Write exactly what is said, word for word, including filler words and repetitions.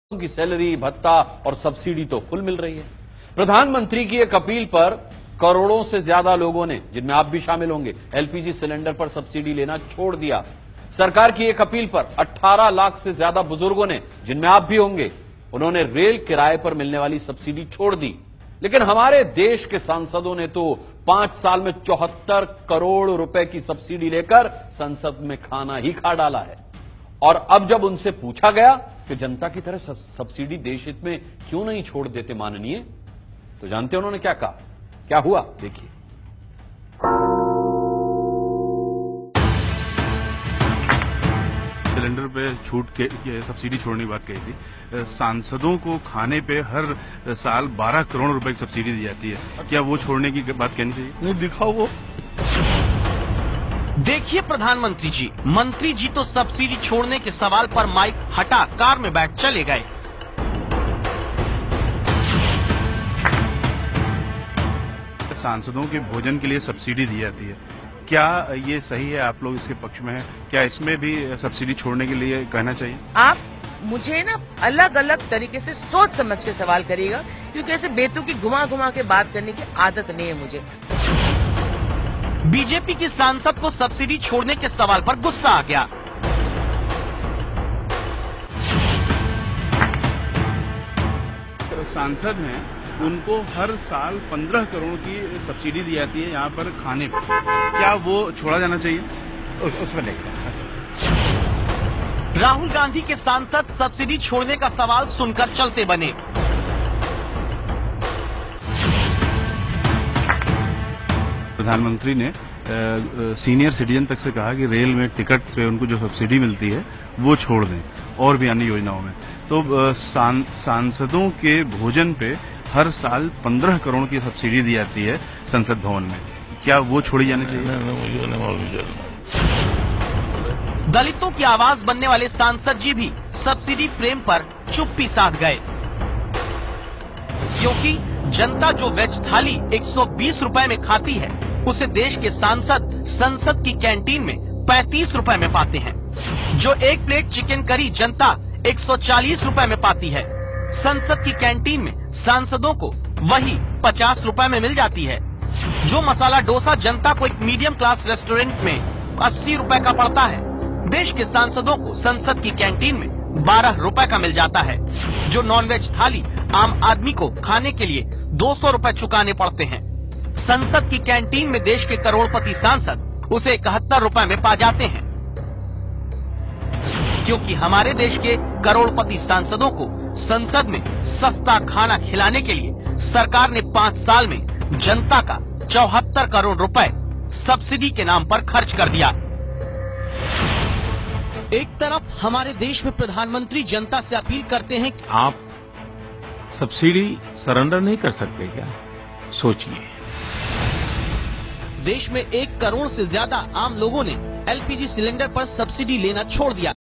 की सैलरी, भत्ता और सब्सिडी तो फुल मिल रही है। प्रधानमंत्री की एक अपील पर करोड़ों से ज्यादा लोगों ने, जिनमें आप भी शामिल होंगे, एलपीजी सिलेंडर पर सब्सिडी लेना छोड़ दिया। सरकार की एक अपील पर अठारह लाख से ज्यादा बुजुर्गों ने, जिनमें आप भी होंगे, उन्होंने रेल किराए पर मिलने वाली सब्सिडी छोड़ दी। लेकिन हमारे देश के सांसदों ने तो पांच साल में चौहत्तर करोड़ रुपए की सब्सिडी लेकर संसद में खाना ही खा डाला है। और अब जब उनसे पूछा गया कि जनता की तरह सब्सिडी देश हित में क्यों नहीं छोड़ देते माननीय, तो जानते हैं उन्होंने क्या कहा, क्या हुआ, देखिए। सिलेंडर पे छूट के, के सब्सिडी छोड़ने की बात कही थी। सांसदों को खाने पे हर साल बारह करोड़ रुपए की सब्सिडी दी जाती है, क्या वो छोड़ने की बात कहनी चाहिए? नहीं, दिखाओ वो। देखिए प्रधानमंत्री जी, मंत्री जी तो सब्सिडी छोड़ने के सवाल पर माइक हटा कार में बैठ चले गए। सांसदों के भोजन के लिए सब्सिडी दी जाती है, क्या ये सही है? आप लोग इसके पक्ष में हैं? क्या इसमें भी सब्सिडी छोड़ने के लिए कहना चाहिए? आप मुझे ना अलग अलग तरीके से सोच समझ के सवाल करिएगा, क्योंकि ऐसे बेतुकी घुमा घुमा के बात करने की आदत नहीं है मुझे। बीजेपी की सांसद को सब्सिडी छोड़ने के सवाल पर गुस्सा आ गया। सांसद हैं, उनको हर साल पंद्रह करोड़ की सब्सिडी दी जाती है यहाँ पर खाने पर, क्या वो छोड़ा जाना चाहिए? उस, उसमें नहीं। राहुल गांधी के सांसद सब्सिडी छोड़ने का सवाल सुनकर चलते बने। प्रधानमंत्री ने आ, सीनियर सिटीजन तक से कहा कि रेल में टिकट पे उनको जो सब्सिडी मिलती है वो छोड़ दें, और भी अन्य योजनाओं में। तो आ, सान, सांसदों के भोजन पे हर साल पंद्रह करोड़ की सब्सिडी दी जाती है संसद भवन में, क्या वो छोड़ी जानी चाहिए? दलितों की आवाज बनने वाले सांसद जी भी सब्सिडी प्रेम पर चुप्पी साध गए, क्योंकि जनता जो वेज थाली एक सौ बीस रुपए में खाती है, उसे देश के सांसद संसद की कैंटीन में पैंतीस रुपए में पाते हैं। जो एक प्लेट चिकन करी जनता एक सौ चालीस रुपए में पाती है, संसद की कैंटीन में सांसदों को वही पचास रुपए में मिल जाती है। जो मसाला डोसा जनता को एक मीडियम क्लास रेस्टोरेंट में अस्सी रुपए का पड़ता है, देश के सांसदों को संसद की कैंटीन में बारह रुपए का मिल जाता है। जो नॉनवेज थाली आम आदमी को खाने के लिए दो सौ रुपए चुकाने पड़ते हैं, संसद की कैंटीन में देश के करोड़पति सांसद उसे इकहत्तर रुपए में पा जाते हैं। क्योंकि हमारे देश के करोड़पति सांसदों को संसद में सस्ता खाना खिलाने के लिए सरकार ने पाँच साल में जनता का चौहत्तर करोड़ रुपए सब्सिडी के नाम पर खर्च कर दिया। एक तरफ हमारे देश में प्रधानमंत्री जनता से अपील करते हैं कि आप सब्सिडी सरेंडर नहीं कर सकते क्या? सोचिए। देश में एक करोड़ से ज्यादा आम लोगों ने एलपीजी सिलेंडर पर सब्सिडी लेना छोड़ दिया।